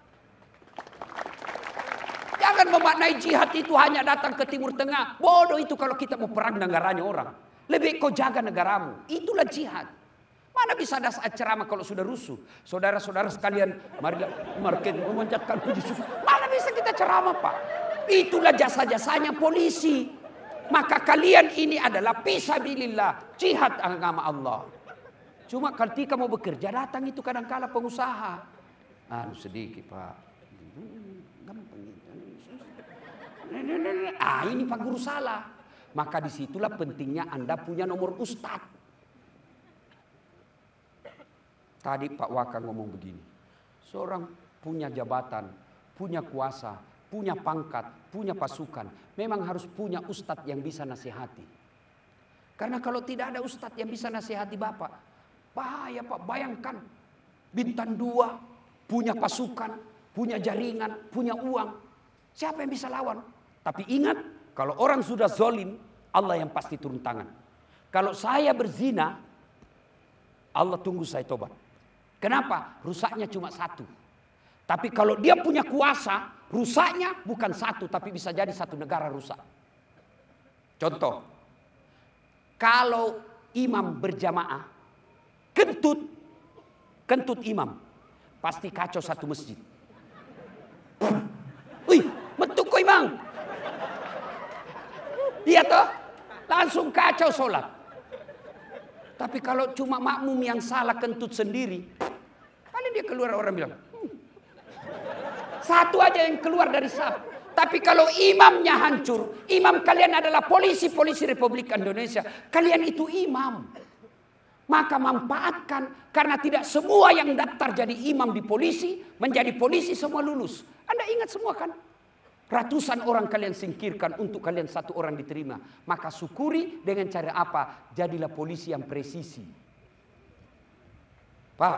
Jangan memaknai jihad itu hanya datang ke Timur Tengah. Bodoh itu kalau kita mau perang negaranya orang. Lebih kau jaga negaramu. Itulah jihad. Mana bisa ada saat ceramah kalau sudah rusuh. Saudara-saudara sekalian, marilah memanjatkan puji syukur. Mana bisa kita ceramah, Pak? Itulah jasa-jasanya polisi. Maka kalian ini adalah fisabilillah, jihad agama Allah. Cuma ketika mau bekerja datang itu kadang-kala pengusaha. Sedikit, Pak. Ini Pak Guru salah. Maka disitulah pentingnya Anda punya nomor ustadz. Tadi Pak Waka ngomong begini. Seorang punya jabatan, punya kuasa, punya pangkat, punya pasukan, memang harus punya ustadz yang bisa nasihati. Karena kalau tidak ada ustadz yang bisa nasihati Bapak, bahaya Pak. Bayangkan bintang 2 punya pasukan, punya jaringan, punya uang. Siapa yang bisa lawan? Tapi ingat, kalau orang sudah zalim, Allah yang pasti turun tangan. Kalau saya berzina, Allah tunggu saya tobat. Kenapa? Rusaknya cuma 1. Tapi kalau dia punya kuasa, rusaknya bukan 1, tapi bisa jadi 1 negara rusak. Contoh, kalau imam berjamaah, kentut imam, pasti kacau 1 masjid. Wih, betul kok imam. Iya toh, langsung kacau sholat. Tapi kalau cuma makmum yang salah kentut sendiri, paling dia keluar orang bilang, 1 aja yang keluar dari saf. Tapi kalau imamnya hancur, imam kalian adalah polisi Republik Indonesia. Kalian itu imam. Maka manfaatkan, karena tidak semua yang daftar jadi imam di polisi, menjadi polisi semua lulus. Anda ingat semua kan? Ratusan orang kalian singkirkan untuk kalian 1 orang diterima. Maka syukuri dengan cara apa? Jadilah polisi yang presisi. Pak,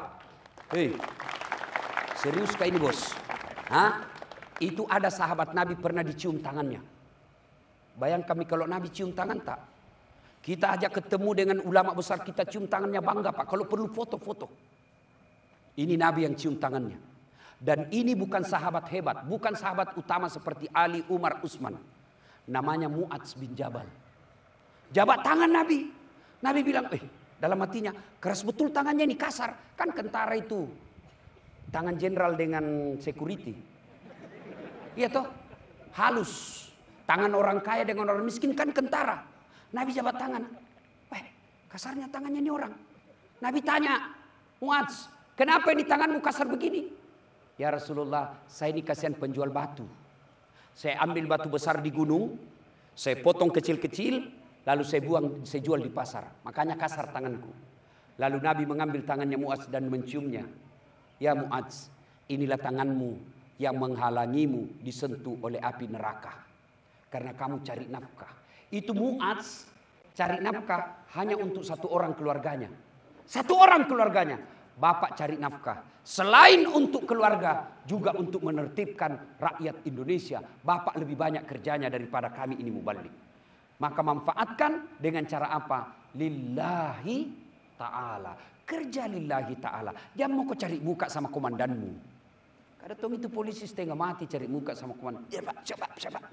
serius kah ini bos? Hah? Itu ada sahabat Nabi pernah dicium tangannya. Bayangkan kalau Nabi cium tangan tak? Kita ajak ketemu dengan ulama besar, kita cium tangannya bangga Pak. Kalau perlu foto-foto. Ini Nabi yang cium tangannya. Dan ini bukan sahabat hebat, bukan sahabat utama seperti Ali, Umar, Utsman. Namanya Mu'adz bin Jabal. Jabat tangan Nabi. Nabi bilang, dalam hatinya, keras betul tangannya ini, kasar. Kan kentara itu, tangan jenderal dengan security. Iya toh, halus. Tangan orang kaya dengan orang miskin kan kentara. Nabi jabat tangan. Kasarnya tangannya ini orang. Nabi tanya, Mu'adz, kenapa ini tanganmu kasar begini? Ya Rasulullah, saya ini kasihan penjual batu. Saya ambil batu besar di gunung, saya potong kecil-kecil, lalu saya jual di pasar. Makanya kasar tanganku. Lalu Nabi mengambil tangannya Mu'adz dan menciumnya. Ya Mu'adz, inilah tanganmu yang menghalangimu disentuh oleh api neraka. Karena kamu cari nafkah. Itu Mu'adz cari nafkah hanya untuk 1 orang keluarganya. 1 orang keluarganya. Bapak cari nafkah. Selain untuk keluarga, juga untuk menertibkan rakyat Indonesia. Bapak lebih banyak kerjanya daripada kami ini mubalik. Maka manfaatkan dengan cara apa? Lillahi ta'ala. Kerja lillahi ta'ala. Jangan mau kau cari muka sama komandanmu. Kadang itu polisi setengah mati cari muka sama komandan. Coba.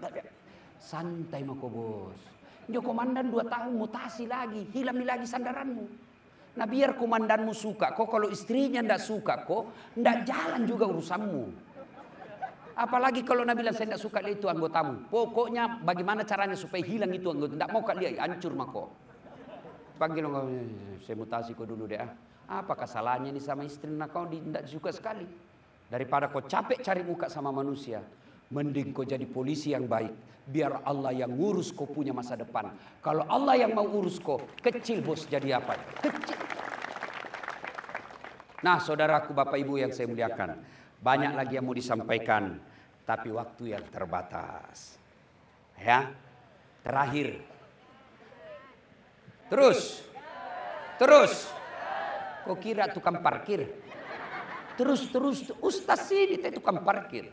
Santai mako bos. Dia komandan 2 tahun mutasi lagi. Hilang lagi sandaranmu. Nah biar komandanmu suka. Kok kalau istrinya ndak suka kok, ndak jalan juga urusanmu. Apalagi kalau Nabi bilang saya ndak suka itu anggotamu. Pokoknya bagaimana caranya supaya hilang itu anggota. Ndak mau kak dia hancur mako. Panggil saya mutasi kau dulu deh. Apa kesalahannya ini sama istri nak kau ndak suka sekali. Daripada kau capek cari muka sama manusia, mending kau jadi polisi yang baik. Biar Allah yang ngurus kau punya masa depan. Kalau Allah yang mau urus kau, kecil bos jadi apa? Kecil. Nah saudaraku Bapak Ibu yang saya muliakan. Banyak lagi yang mau disampaikan. Tapi waktu yang terbatas. Ya. Terakhir. Terus. Kau kira tukang parkir? Terus. Ustaz sini tukang parkir.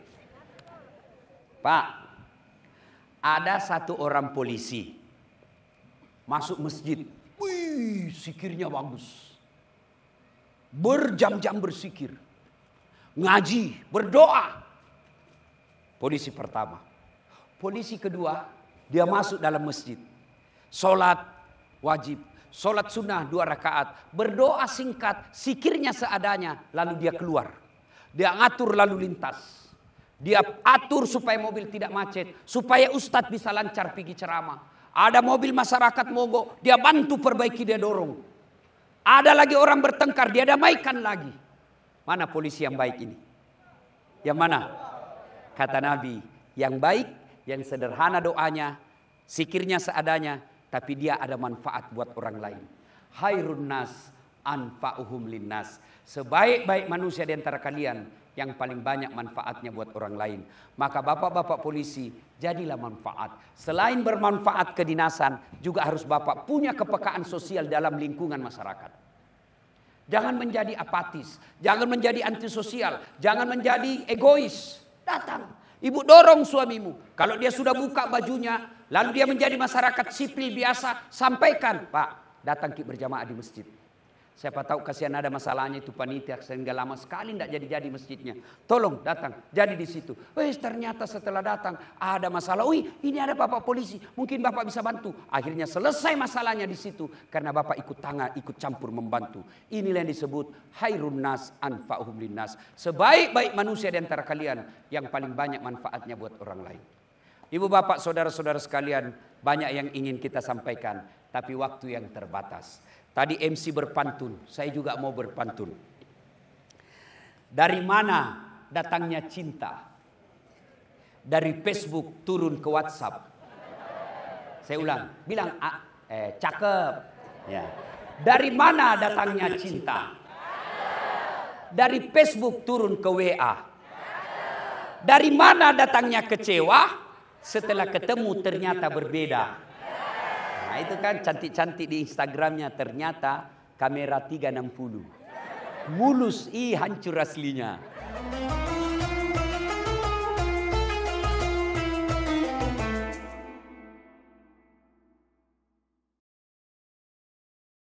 Pak. Ada 1 orang polisi masuk masjid. Wih, zikirnya bagus. Berjam-jam berzikir. Ngaji, berdoa. Polisi pertama. Polisi kedua, dia masuk dalam masjid. Sholat wajib. Sholat sunnah 2 rakaat. Berdoa singkat, zikirnya seadanya. Lalu dia keluar. Dia ngatur lalu lintas. Dia atur supaya mobil tidak macet. Supaya ustadz bisa lancar pergi ceramah. Ada mobil masyarakat mogok. Dia bantu perbaiki, dia dorong. Ada lagi orang bertengkar. Dia damaikan lagi. Mana polisi yang baik ini? Yang mana? Kata Nabi. Yang baik, yang sederhana doanya. Zikirnya seadanya. Tapi dia ada manfaat buat orang lain. Khairun nas anfa'uhum linnas. Sebaik-baik manusia di antara kalian yang paling banyak manfaatnya buat orang lain. Maka bapak-bapak polisi, jadilah manfaat. Selain bermanfaat kedinasan, juga harus bapak punya kepekaan sosial dalam lingkungan masyarakat. Jangan menjadi apatis, jangan menjadi antisosial, jangan menjadi egois. Datang, ibu dorong suamimu. Kalau dia sudah buka bajunya, lalu dia menjadi masyarakat sipil biasa, sampaikan, Pak, datang kita berjamaah di masjid. Siapa tahu kasihan ada masalahnya itu panitia sehingga lama sekali tidak jadi masjidnya. Tolong datang, jadi di situ. Ternyata setelah datang ada masalah. Ini ada bapak polisi, mungkin bapak bisa bantu. Akhirnya selesai masalahnya di situ karena bapak ikut campur membantu. Inilah yang disebut khairun nas anfa'uhum linnas. Sebaik-baik manusia di antara kalian yang paling banyak manfaatnya buat orang lain. Ibu bapak saudara-saudara sekalian, banyak yang ingin kita sampaikan, tapi waktu yang terbatas. Tadi MC berpantun, saya juga mau berpantun. Dari mana datangnya cinta? Dari Facebook turun ke WhatsApp. Saya ulang, bilang cakep. Ya. Dari mana datangnya cinta? Dari Facebook turun ke WA. Dari mana datangnya kecewa? Setelah ketemu ternyata berbeda. Nah itu kan cantik-cantik di Instagramnya, ternyata kamera 360. Mulus, hancur aslinya.